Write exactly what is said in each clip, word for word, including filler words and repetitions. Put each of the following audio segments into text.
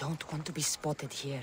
don't want to be spotted here.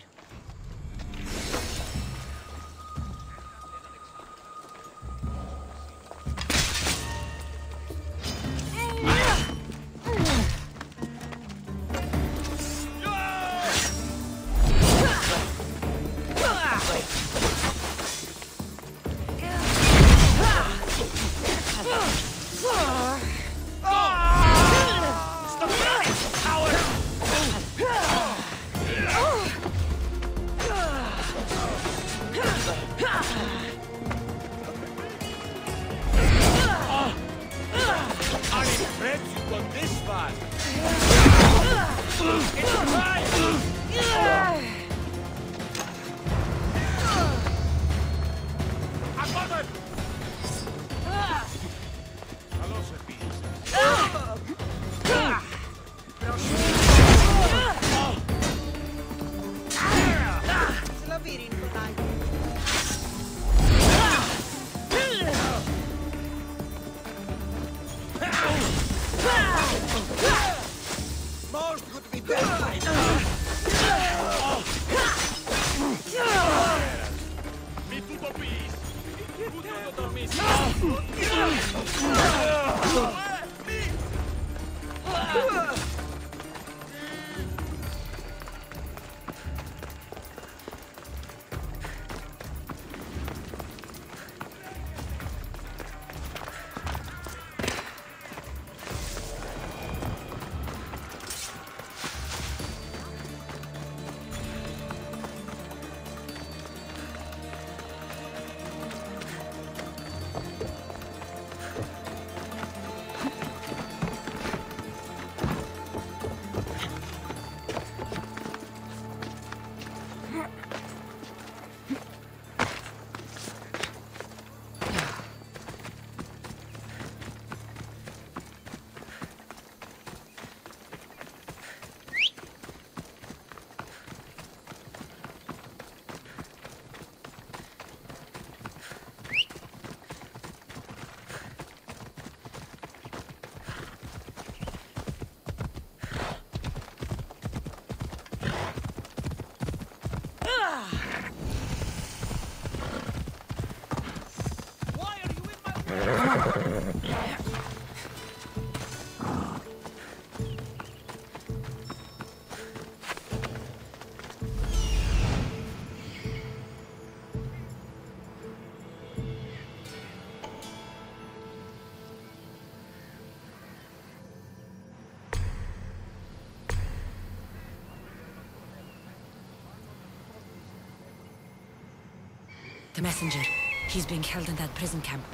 The messenger. He's being held in that prison camp.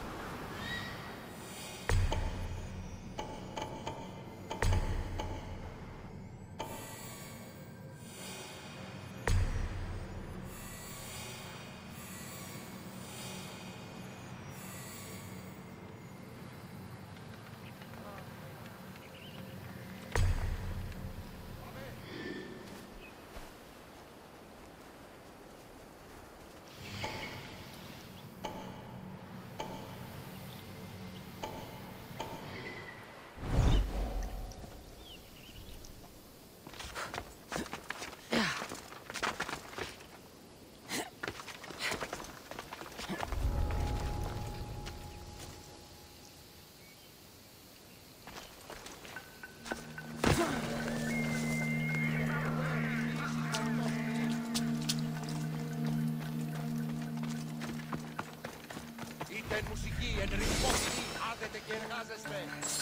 Εν μουσική, εν ρυθμόφωνη, άδετε και εργάζεστε.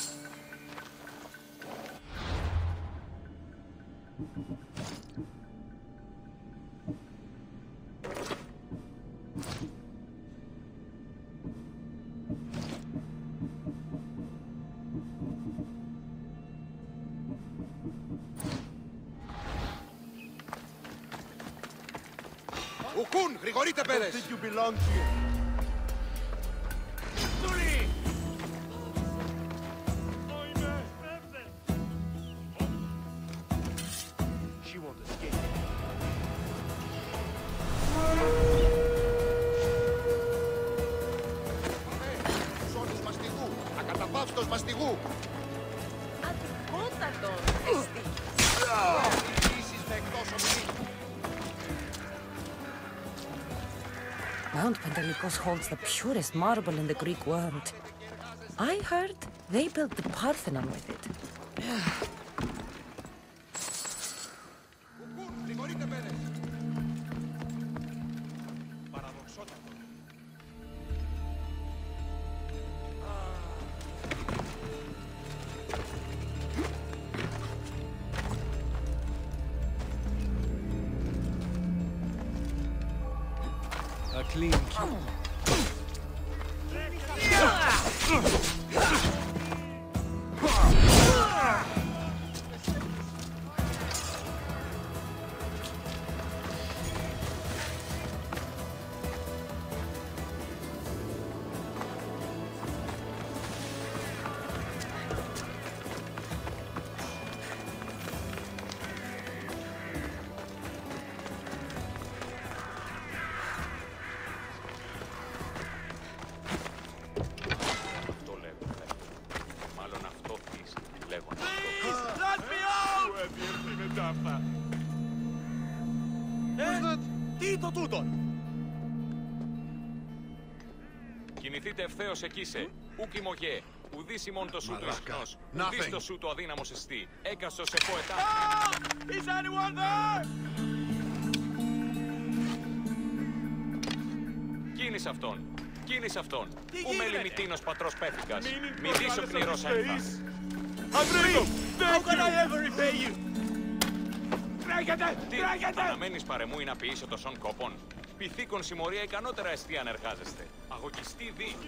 Ουκούν, γρηγορείτε πέρες. I think you belong here. She won't escape. Σώνης μαστιγού, ακαταπαύστος μαστιγού. Αντιπότατος, εστί. Λύσεις με εκτός Mount Pentelikos holds the purest marble in the Greek world. I heard they built the Parthenon with it. A clean kill. Κινηθείτε ευθέως εκείσε. Ουκ ημωγέ. Ουδής ημών το σου το ισχνός. Ουδής το σου το αδύναμος εστί. Έκαστος εφό ετά. Is anyone there? Κίνης αυτόν. Κίνης αυτόν. Ου με λιμητίνος πατρός πέθηκας. Μη δίσο πνηρός ένθα. Andrew, how can I ever repay you? Τρέχετε! Τι, Τρέχετε! αναμένεις παρεμού ή να ποιήσω το σον κόπον. Πυθίκον συμμορία ικανότερα εστί αν εργάζεστε. Αγωγιστή δι.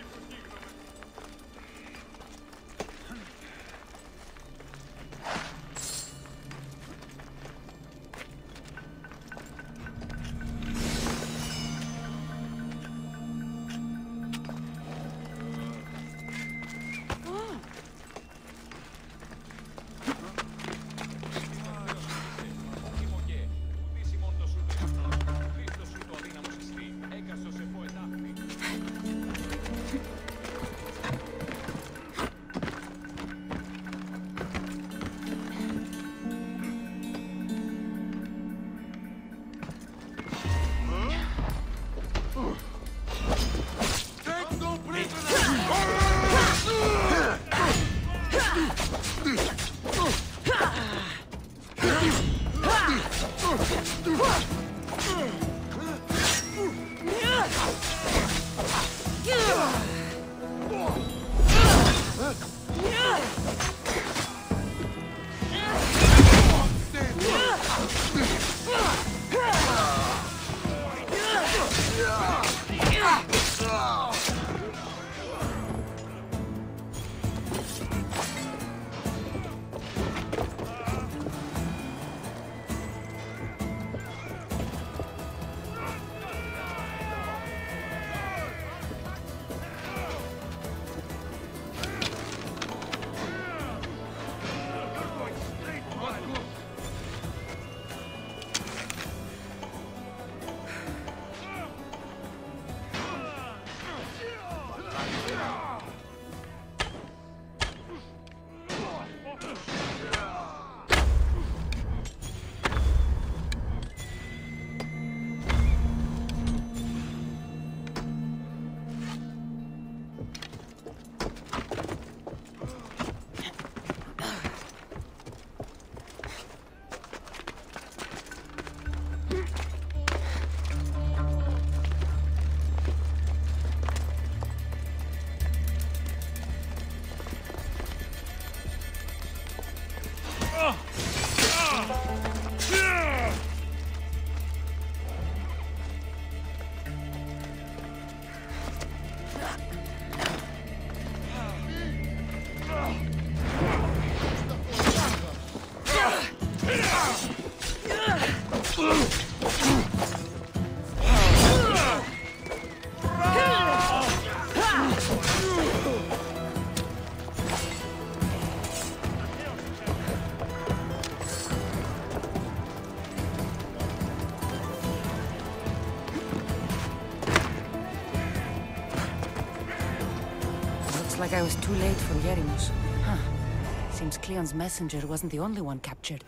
Like I was too late for Yerimos. Huh. Seems Cleon's messenger wasn't the only one captured.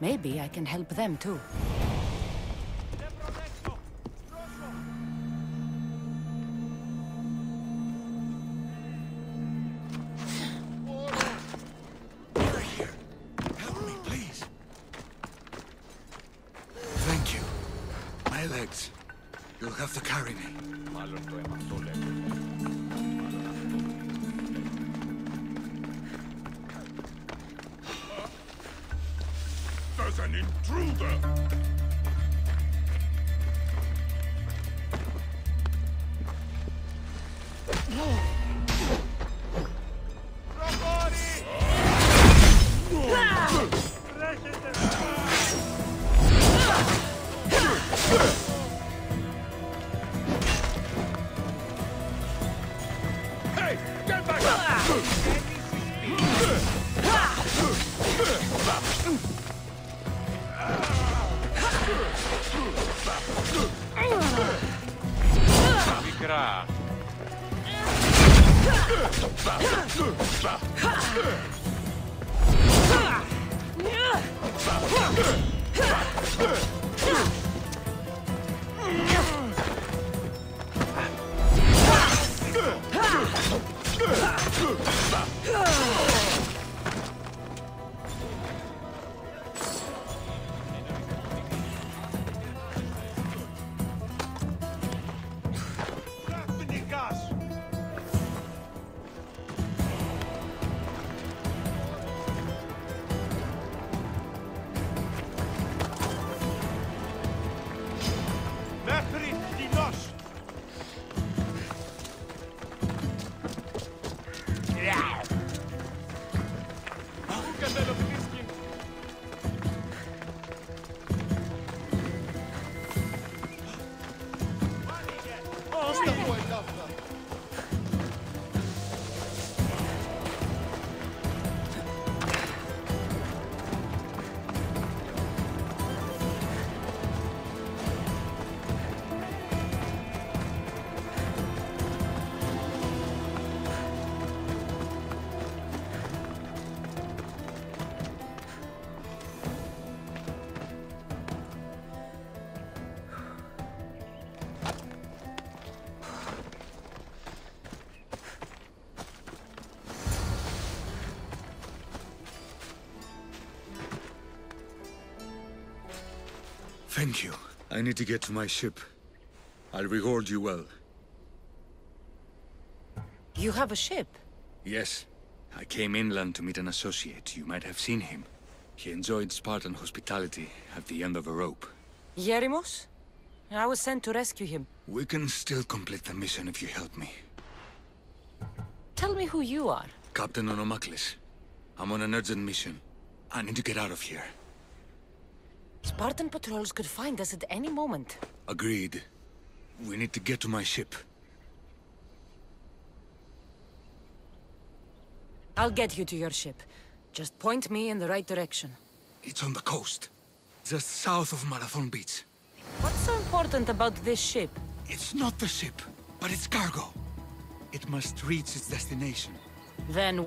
Maybe I can help them too. You're here. Help me, please. Thank you. My legs. You'll have to carry me. Μάλλον το αίμα αυτό λέγω. There's an intruder! Hey! Get back up! Μικρά. Μέχρι κοινός! Thank you. I need to get to my ship. I'll reward you well. You have a ship? Yes. I came inland to meet an associate. You might have seen him. He enjoyed Spartan hospitality at the end of a rope. Yerimos? I was sent to rescue him. We can still complete the mission if you help me. Tell me who you are. Captain Onomaklis. I'm on an urgent mission. I need to get out of here. Spartan patrols could find us at any moment. Agreed. We need to get to my ship. I'll get you to your ship. Just point me in the right direction. It's on the coast. Just south of Marathon Beach. What's so important about this ship? It's not the ship, but its cargo. It must reach its destination. Then...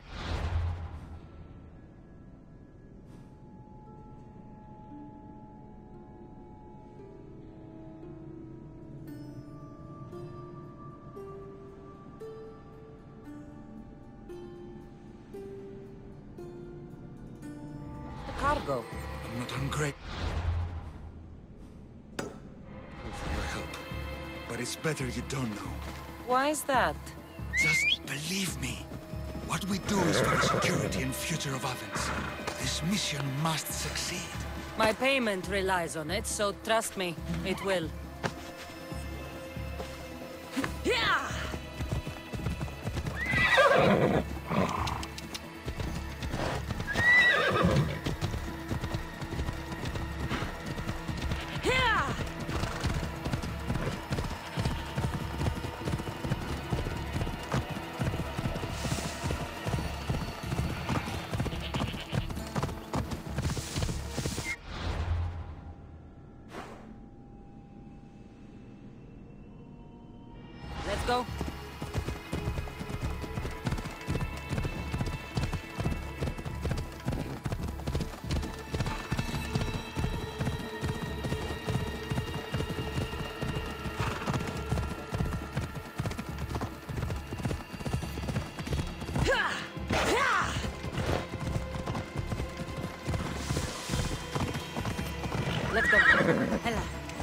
cargo. I'm not ungrateful for your help, but it's better you don't know. Why is that? Just believe me. What we do is for the security and future of Athens. This mission must succeed. My payment relies on it, so trust me, it will. Yeah! Let's go. Let's go. Hela.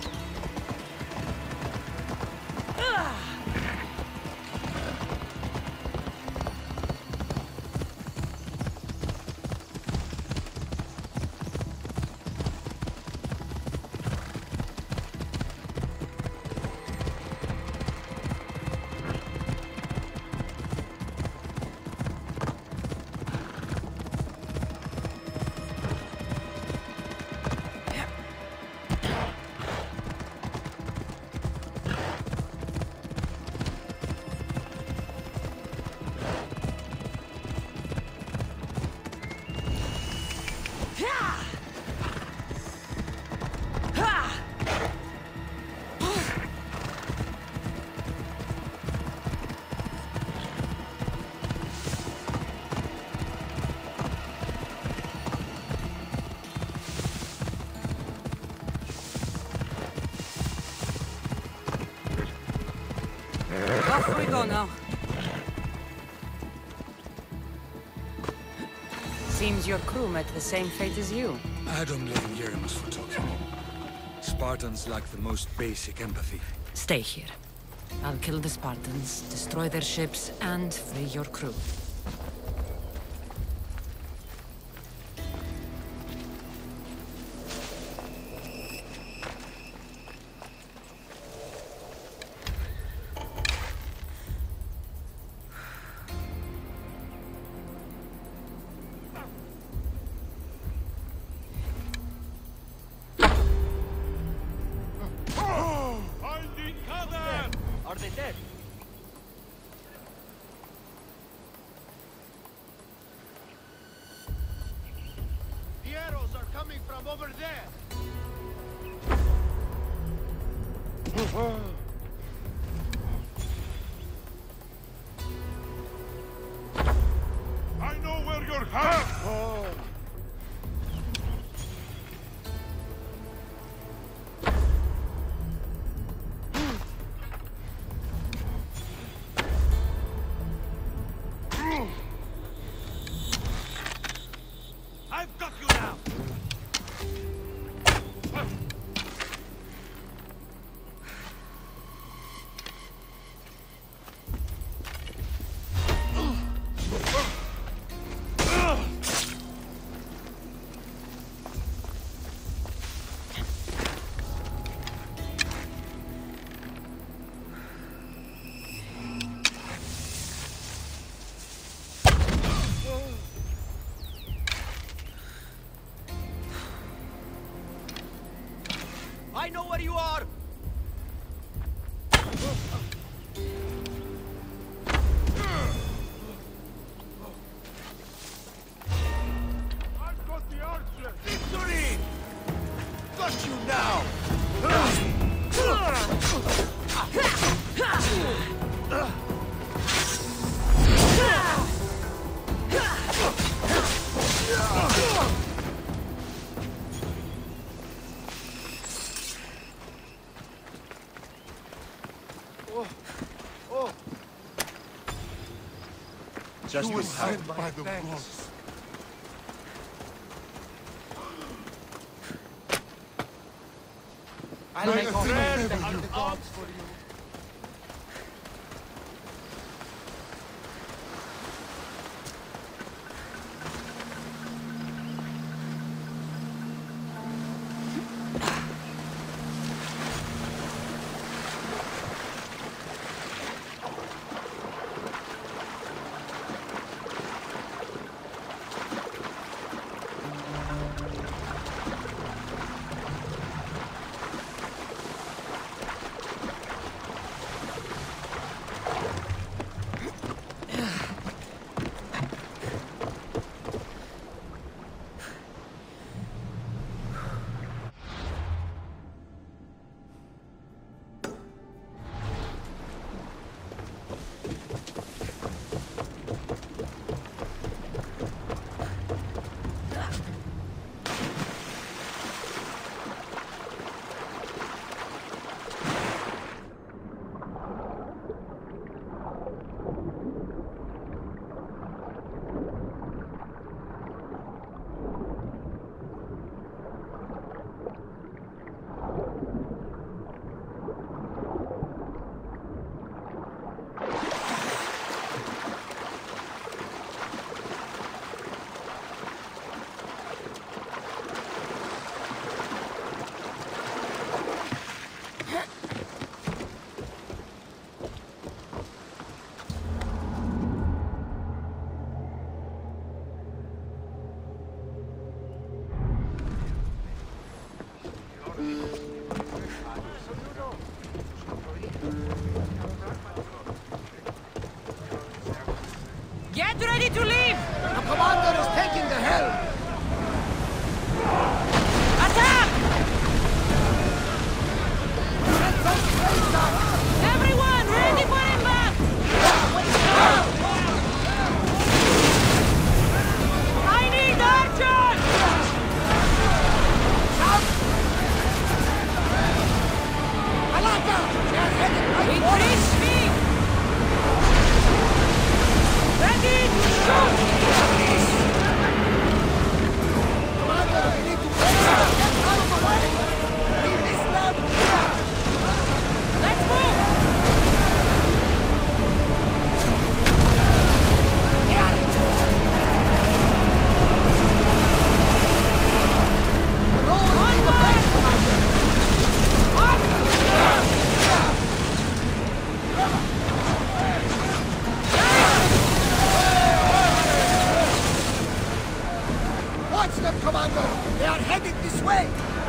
Off we go now. Seems your crew met the same fate as you. I don't blame Yeremus for talking. Spartans lack the most basic empathy. Stay here. I'll kill the Spartans, destroy their ships, and free your crew. Are they dead? The arrows are coming from over there. I know where you're hiding. I've got you now. I know where you are! I've got the archer. Victory! Got you now! Just you were sent by the gods. I'll May make the all thread the of the gods for you. Get ready to leave! The commander is taking the helm! Attack! Everyone, ready for impact! I need archers! Alaka! They are headed right for us! Increase speed! Ready to shoot! Commander, we need to get out of the way! Leave this land here! Let's move! Watch them, Commander! They are headed this way!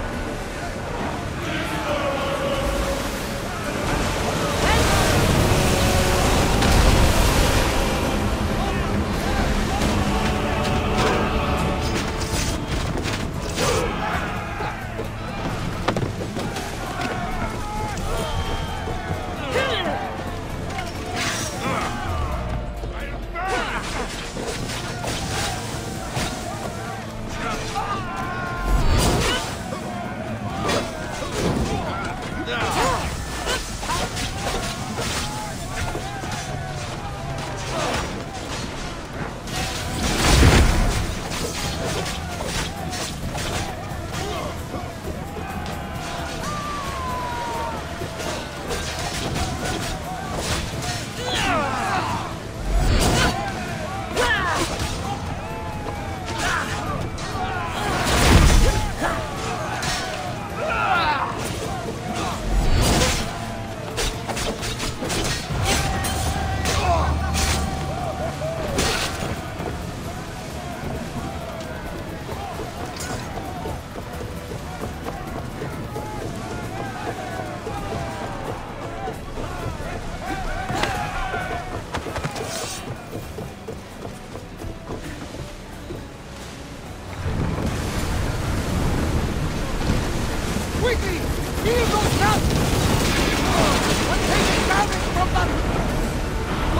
Quickly! Heal those nuts! We're taking damage from them!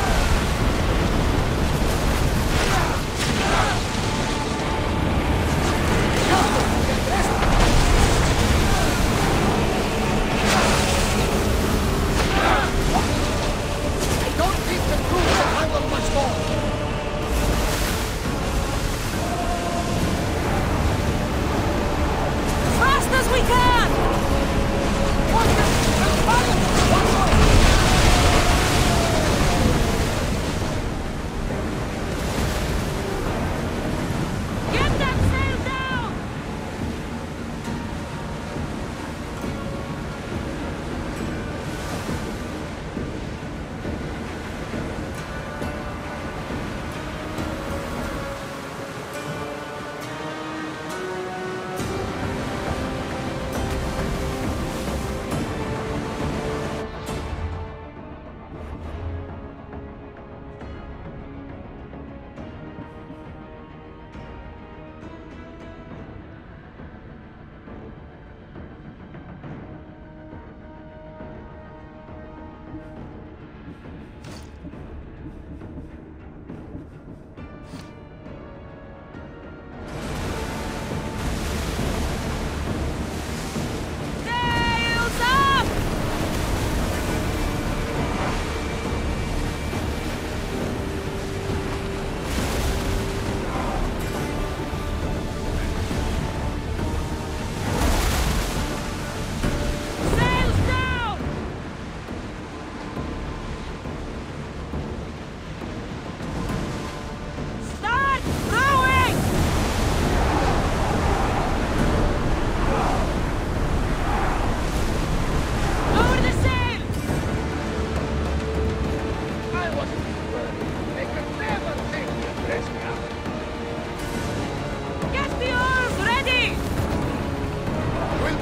I don't think the crew can handle much more! Fast as we can! Watch them! There's fire! One more!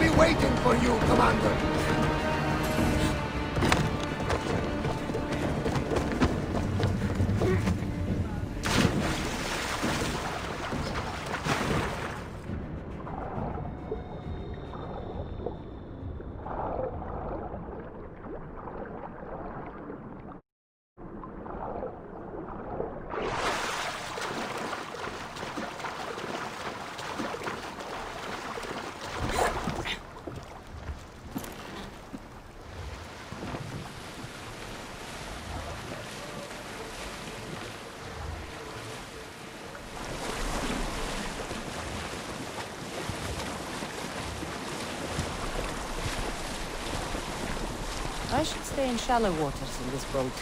be waiting for you, Commander. I should stay in shallow waters in this boat.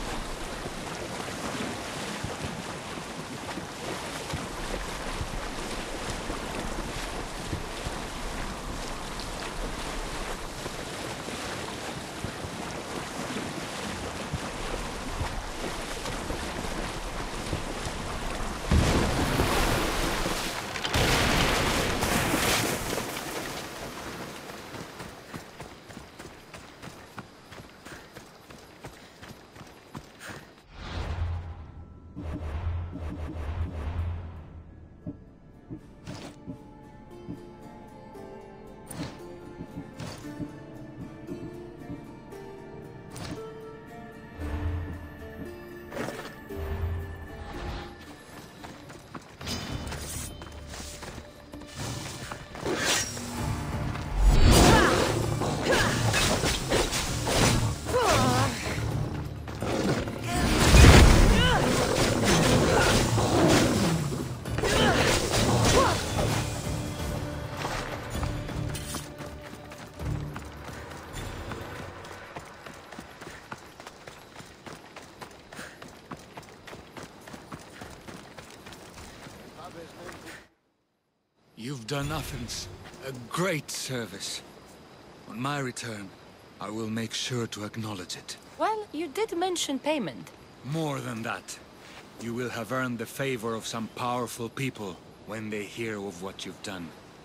You've done Athens a great service. On my return, I will make sure to acknowledge it. Well, you did mention payment. More than that, you will have earned the favor of some powerful people when they hear of what you've done.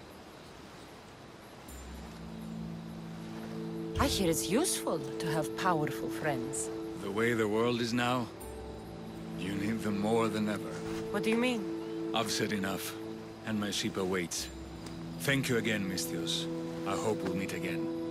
I hear it's useful to have powerful friends. The way the world is now, you need them more than ever. What do you mean? I've said enough, and my ship awaits. Thank you again, Misthios. I hope we'll meet again.